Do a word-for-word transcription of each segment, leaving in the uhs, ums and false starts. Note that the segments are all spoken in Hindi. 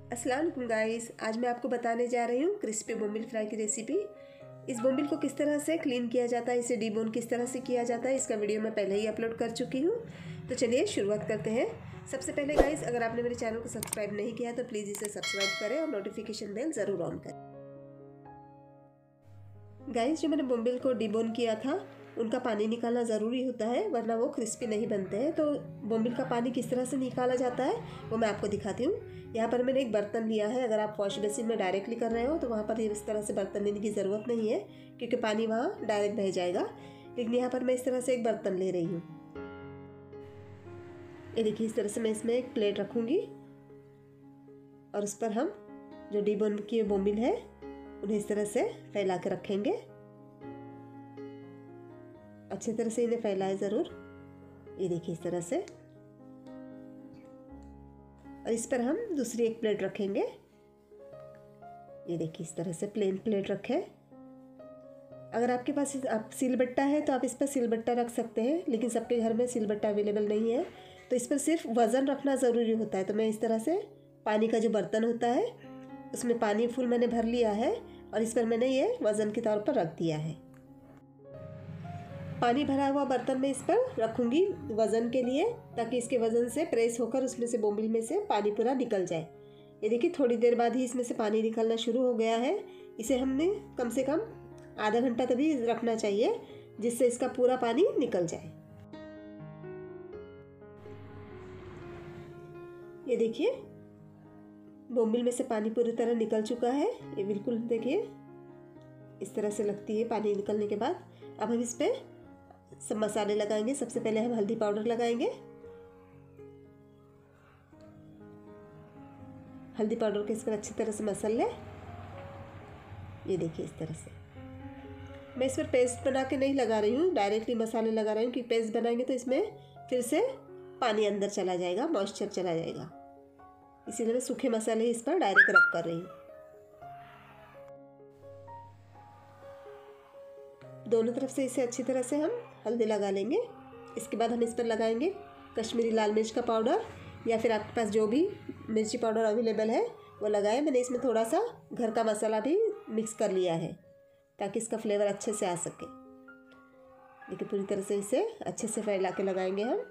अस्सलाम वालेकुम गाइस, आज मैं आपको बताने जा रही हूँ क्रिस्पी बोम्बिल फ्राई की रेसिपी। इस बोम्बिल को किस तरह से क्लीन किया जाता है, इसे डीबोन किस तरह से किया जाता है, इसका वीडियो मैं पहले ही अपलोड कर चुकी हूँ। तो चलिए शुरुआत करते हैं। सबसे पहले गाइस, अगर आपने मेरे चैनल को सब्सक्राइब नहीं किया तो प्लीज़ इसे सब्सक्राइब करें और नोटिफिकेशन बेल ज़रूर ऑन करें। गाइस, जो मैंने बोम्बिल को डीबोन किया था उनका पानी निकालना ज़रूरी होता है, वरना वो क्रिस्पी नहीं बनते हैं। तो बोम्बिल का पानी किस तरह से निकाला जाता है वो मैं आपको दिखाती हूँ। यहाँ पर मैंने एक बर्तन लिया है। अगर आप वॉश बेसिन में डायरेक्टली कर रहे हो तो वहाँ पर इस तरह से बर्तन लेने की ज़रूरत नहीं है, क्योंकि पानी वहाँ डायरेक्ट बह जाएगा। लेकिन यहाँ पर मैं इस तरह से एक बर्तन ले रही हूँ। ये देखिए, इस तरह से मैं इसमें एक प्लेट रखूँगी और उस पर हम जो डीबोन किए बोम्बिल है उन्हें इस तरह से फैला के रखेंगे। अच्छी तरह से इन्हें फैलाएं ज़रूर। ये देखिए इस तरह से। और इस पर हम दूसरी एक प्लेट रखेंगे। ये देखिए इस तरह से प्लेन प्लेट रखें। अगर आपके पास आप सिलबट्टा है तो आप इस पर सिलबट्टा रख सकते हैं, लेकिन सबके घर में सिलबट्टा अवेलेबल नहीं है, तो इस पर सिर्फ वज़न रखना ज़रूरी होता है। तो मैं इस तरह से पानी का जो बर्तन होता है उसमें पानी फुल मैंने भर लिया है और इस पर मैंने ये वज़न के तौर पर रख दिया है। पानी भरा हुआ बर्तन में इस पर रखूँगी वज़न के लिए, ताकि इसके वज़न से प्रेस होकर उसमें से बोम्बिल में से पानी पूरा निकल जाए। ये देखिए, थोड़ी देर बाद ही इसमें से पानी निकलना शुरू हो गया है। इसे हमने कम से कम आधा घंटा तभी रखना चाहिए, जिससे इसका पूरा पानी निकल जाए। ये देखिए, बोम्बिल में से पानी पूरी तरह निकल चुका है। ये बिल्कुल देखिए इस तरह से लगती है पानी निकलने के बाद। अब हम इस पर सब मसाले लगाएंगे। सबसे पहले हम हल्दी पाउडर लगाएंगे। हल्दी पाउडर को इस पर अच्छी तरह से मसल लें। ये देखिए इस तरह से। मैं इस पर पेस्ट बना के नहीं लगा रही हूँ, डायरेक्टली मसाले लगा रही हूँ, क्योंकि पेस्ट बनाएंगे तो इसमें फिर से पानी अंदर चला जाएगा, मॉइस्चर चला जाएगा। इसीलिए मैं सूखे मसाले इस पर डायरेक्ट रब कर रही हूँ। दोनों तरफ से इसे अच्छी तरह से हम हल्दी लगा लेंगे। इसके बाद हम इस पर लगाएंगे कश्मीरी लाल मिर्च का पाउडर, या फिर आपके पास जो भी मिर्ची पाउडर अवेलेबल है वो लगाएं। मैंने इसमें थोड़ा सा घर का मसाला भी मिक्स कर लिया है, ताकि इसका फ्लेवर अच्छे से आ सके। देखिए पूरी तरह से इसे अच्छे से फैला के लगाएंगे हम।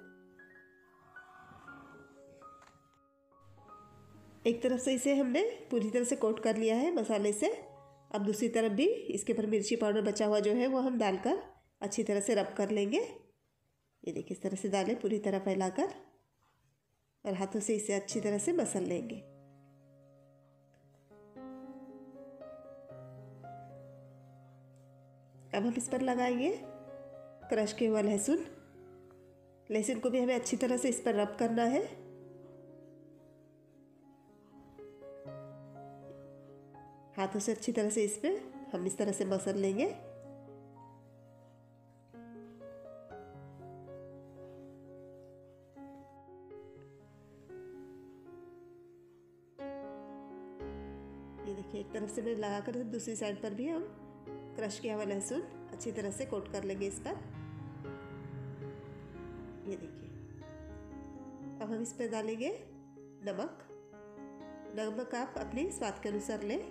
एक तरफ से इसे हमने पूरी तरह से कोट कर लिया है मसाले से। अब दूसरी तरफ भी इसके ऊपर मिर्ची पाउडर बचा हुआ जो है वो हम डालकर अच्छी तरह से रब कर लेंगे। ये देखिए इस तरह से डालें पूरी तरह फैलाकर, और हाथों से इसे अच्छी तरह से मसल लेंगे। अब हम इस पर लगाएंगे क्रश किया हुआ लहसुन। लहसुन को भी हमें अच्छी तरह से इस पर रब करना है। हाथों से अच्छी तरह से इस पर हम इस तरह से मसल लेंगे। ये देखिए एक तरफ से मैं लगाकर दूसरी साइड पर भी हम क्रश किया हुआ लहसुन अच्छी तरह से कोट कर लेंगे इस पर। ये देखिए, अब हम इस पर डालेंगे नमक। नमक आप अपने स्वाद के अनुसार लें।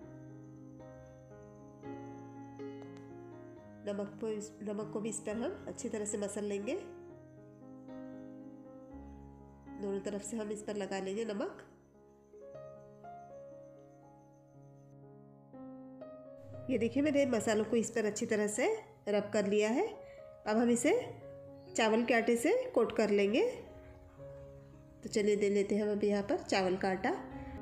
नमक को इस नमक को भी इस पर हम अच्छी तरह से मसल लेंगे। दोनों तरफ से हम इस पर लगा लेंगे नमक। ये देखिए, मैंने मसालों को इस पर अच्छी तरह से रब कर लिया है। अब हम इसे चावल के आटे से कोट कर लेंगे। तो चलिए दे लेते हैं हम अभी यहाँ पर चावल का आटा।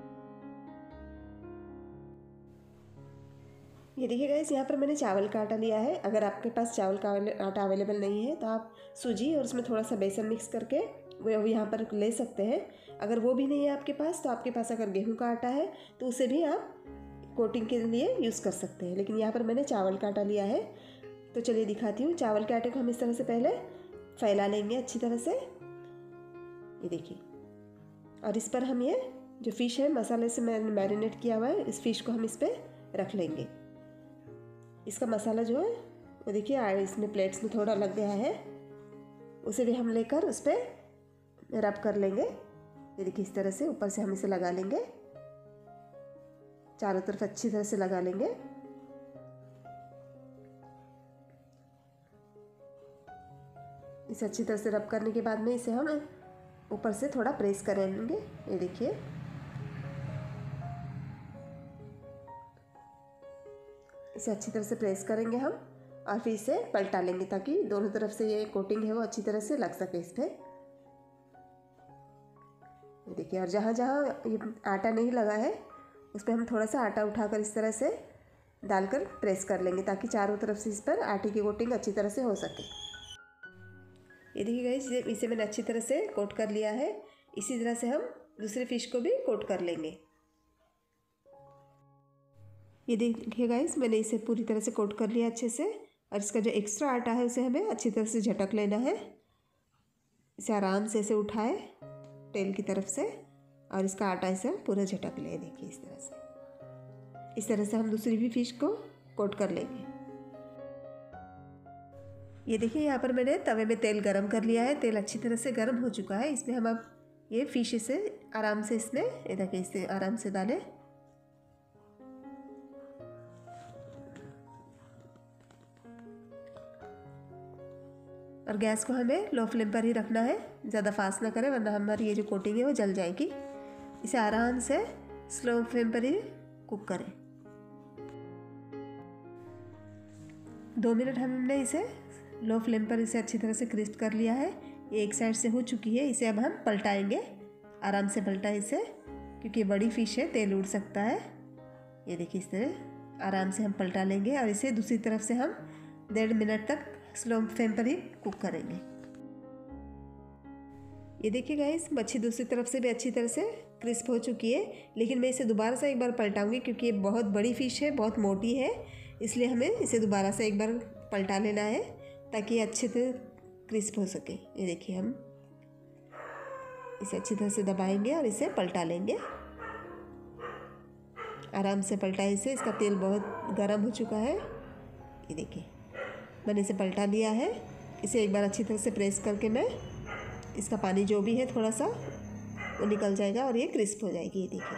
ये देखिए गाइस, यहाँ पर मैंने चावल का आटा लिया है। अगर आपके पास चावल का आटा अवेलेबल नहीं है तो आप सूजी और उसमें थोड़ा सा बेसन मिक्स करके वो यहाँ पर ले सकते हैं। अगर वो भी नहीं है आपके पास तो आपके पास अगर गेहूं का आटा है तो उसे भी आप कोटिंग के लिए यूज़ कर सकते हैं। लेकिन यहाँ पर मैंने चावल का आटा लिया है। तो चलिए दिखाती हूँ। चावल के आटे को हम इस तरह से पहले फैला लेंगे अच्छी तरह से। ये देखिए, और इस पर हम ये जो फ़िश है मसाले से मैंने मैरिनेट किया हुआ है, इस फ़िश को हम इस पर रख लेंगे। इसका मसाला जो है वो देखिए इसमें प्लेट्स में थोड़ा लग गया है, उसे भी हम लेकर उस पर रब कर लेंगे। ये देखिए इस तरह से ऊपर से हम इसे लगा लेंगे। चारों तरफ अच्छी तरह से लगा लेंगे। इसे अच्छी तरह से रब करने के बाद में इसे हम ऊपर से थोड़ा प्रेस करेंगे। ये देखिए, इसे अच्छी तरह से प्रेस करेंगे हम और फिर इसे पलटा लेंगे ताकि दोनों तरफ से ये कोटिंग है वो अच्छी तरह से लग सके इस पर। देखिए, और जहाँ जहाँ ये आटा नहीं लगा है उस पर हम थोड़ा सा आटा उठाकर इस तरह से डालकर प्रेस कर लेंगे ताकि चारों तरफ से इस पर आटे की कोटिंग अच्छी तरह से हो सके। ये देखिए गाइस, इसे मैंने अच्छी तरह से कोट कर लिया है। इसी तरह से हम दूसरे फिश को भी कोट कर लेंगे। ये देखिए गाइस, मैंने इसे पूरी तरह से कोट कर लिया अच्छे से, और इसका जो एक्स्ट्रा आटा है उसे हमें अच्छी तरह से झटक लेना है। इसे आराम से इसे उठाए टेल की तरफ से और इसका आटा इसे पूरा झटक ले। देखिए इस तरह से, इस तरह से हम दूसरी भी फिश को कोट कर लेंगे। ये देखिए, यहाँ पर मैंने तवे में तेल गरम कर लिया है। तेल अच्छी तरह से गरम हो चुका है। इसमें हम अब ये फिश इसे आराम से इसमें ये देखिए इसे आराम से डालें। और गैस को हमें लो फ्लेम पर ही रखना है, ज़्यादा फास्ट ना करें वरना हमारी ये जो कोटिंग है वो जल जाएगी। इसे आराम से स्लो फ्लेम पर ही कुक करें। दो मिनट हमने इसे लो फ्लेम पर इसे अच्छी तरह से क्रिस्प कर लिया है। ये एक साइड से हो चुकी है। इसे अब हम पलटाएंगे। आराम से पलटाएं इसे, क्योंकि बड़ी फिश है, तेल उड़ सकता है। ये देखिए, इस तरह आराम से हम पलटा लेंगे और इसे दूसरी तरफ से हम डेढ़ मिनट तक स्लो फ्लेम पर ही कुक करेंगे। ये देखिए गाइस, मच्छी दूसरी तरफ से भी अच्छी तरह से क्रिस्प हो चुकी है, लेकिन मैं इसे दोबारा से एक बार पलटाऊंगी क्योंकि ये बहुत बड़ी फ़िश है, बहुत मोटी है, इसलिए हमें इसे दोबारा से एक बार पलटा लेना है ताकि ये अच्छे से क्रिस्प हो सके। ये देखिए, हम इसे अच्छी तरह से दबाएंगे और इसे पलटा लेंगे। आराम से पलटाएं इसे, इसका तेल बहुत गर्म हो चुका है। ये देखिए, मैंने इसे पलटा लिया है। इसे एक बार अच्छी तरह से प्रेस करके मैं इसका पानी जो भी है थोड़ा सा वो निकल जाएगा और ये क्रिस्प हो जाएगी। ये देखिए,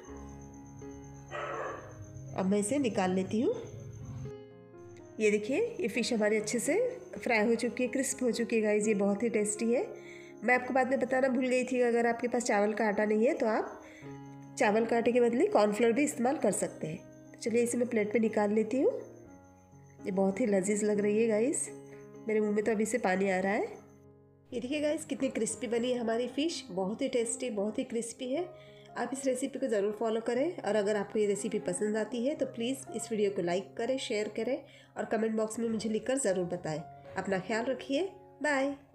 अब मैं इसे निकाल लेती हूँ। ये देखिए, ये फ़िश हमारी अच्छे से फ्राई हो चुकी है, क्रिस्प हो चुकी है गाइस। ये बहुत ही टेस्टी है। मैं आपको बाद में बताना भूल गई थी, अगर आपके पास चावल का आटा नहीं है तो आप चावल के आटे के बदले कॉर्नफ्लोर भी इस्तेमाल कर सकते हैं। चलिए इसे मैं प्लेट पे निकाल लेती हूँ। ये बहुत ही लजीज लग रही है गाइस, मेरे मुंह में तो अभी से पानी आ रहा है। ये देखिए गाइस, कितनी क्रिस्पी बनी है हमारी फ़िश, बहुत ही टेस्टी, बहुत ही क्रिस्पी है। आप इस रेसिपी को ज़रूर फॉलो करें, और अगर आपको ये रेसिपी पसंद आती है तो प्लीज़ इस वीडियो को लाइक करें, शेयर करें और कमेंट बॉक्स में मुझे लिखकर ज़रूर बताएं। अपना ख्याल रखिए, बाय।